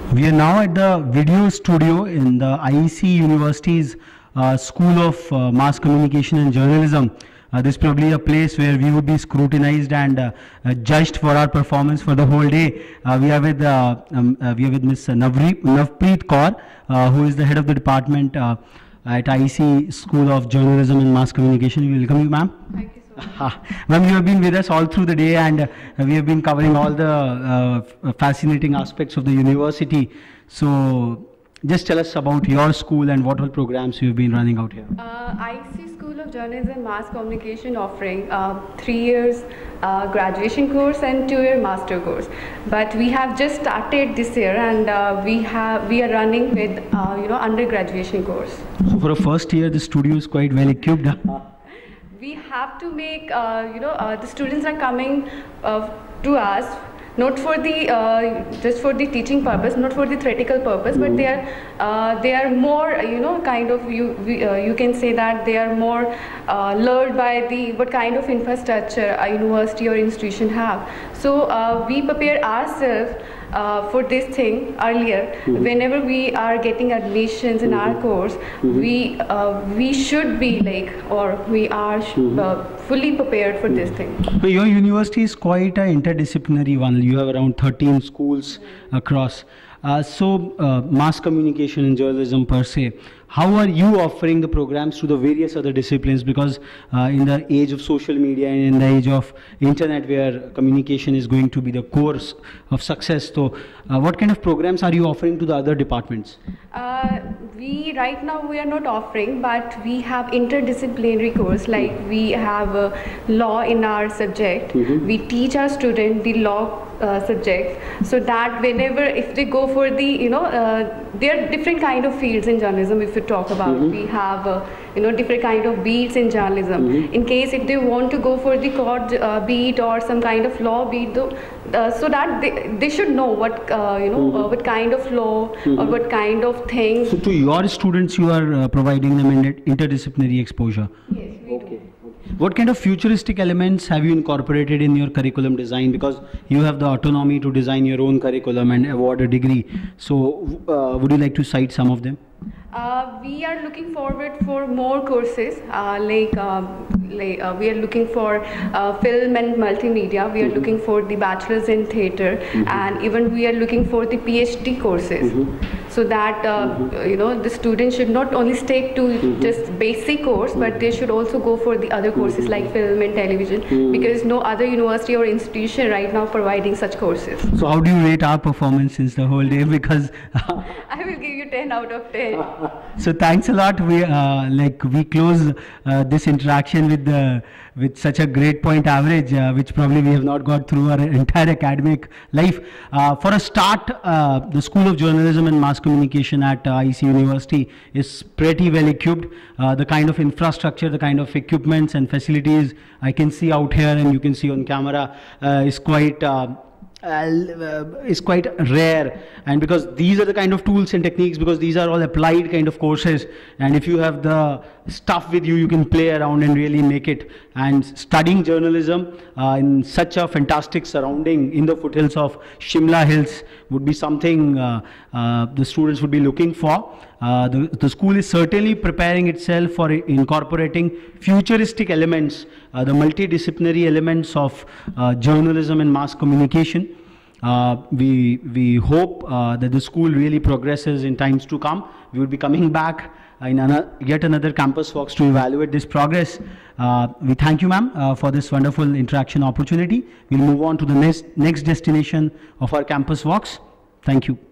We are now at the video studio in the IEC University's School of Mass Communication and Journalism. This is probably a place where we would be scrutinized and judged for our performance for the whole day. We are with Ms. Navpreet Kaur, who is the head of the department at IEC School of Journalism and Mass Communication. We welcome you, ma'am. Thank you so much. Ma'am, you have been with us all through the day, and we have been covering all the fascinating aspects of the university. So just tell us about your school and what all programs you've been running out here. IEC School of Journalism and Mass Communication offering 3 years graduation course and 2-year master course. But we have just started this year, and we are running with undergraduation course. So for a first year, the studio is quite well equipped. We have to make the students are coming to us not for the just for the teaching purpose, not for the theoretical purpose, but they are more you can say that they are more lured by the what kind of infrastructure a university or institution have. So we prepare ourselves for this thing earlier. Whenever we are getting admissions in our course, we should be we are fully prepared for this thing. So your university is quite an interdisciplinary one. You have around 13 schools across. Mass communication and journalism per se, how are you offering the programs to the various other disciplines? Because in the age of social media and in the age of internet, where communication is going to be the course of success, so what kind of programs are you offering to the other departments? Right now we are not offering, but we have interdisciplinary course, like we have law in our subject. We teach our students the law subjects, so that whenever if they go for the there are different kind of fields in journalism. If you talk about, we have different kind of beats in journalism. In case if they want to go for the court beat or some kind of law beat, so that they should know what what kind of law or what kind of things. So to your students you are providing them interdisciplinary exposure. Yes, we do. What kind of futuristic elements have you incorporated in your curriculum design? Because you have the autonomy to design your own curriculum and award a degree. So would you like to cite some of them? We are looking forward for more courses, we are looking for film and multimedia. We are looking for the bachelor's in theatre, and even we are looking for the PhD courses, so that the students should not only stick to just basic course, but they should also go for the other courses like film and television, because no other university or institution right now providing such courses. So how do you rate our performance since the whole day? Because I will give you 10 out of 10. So thanks a lot. We close this interaction with such a great point average, which probably we have not got through our entire academic life. For a start, the School of Journalism and Mass Communication at IEC University is pretty well equipped. The kind of infrastructure, the kind of equipments and facilities I can see out here and you can see on camera is quite rare, and because these are the kind of tools and techniques, because these are all applied kind of courses, and if you have the stuff with you, you can play around and really make it. And studying journalism in such a fantastic surrounding in the foothills of Shimla Hills would be something the students would be looking for. The school is certainly preparing itself for incorporating futuristic elements, the multidisciplinary elements of journalism and mass communication. We hope that the school really progresses in times to come. We will be coming back in yet another Campus Walks to evaluate this progress. We thank you, ma'am, for this wonderful interaction opportunity. We'll move on to the next destination of our Campus Walks. Thank you.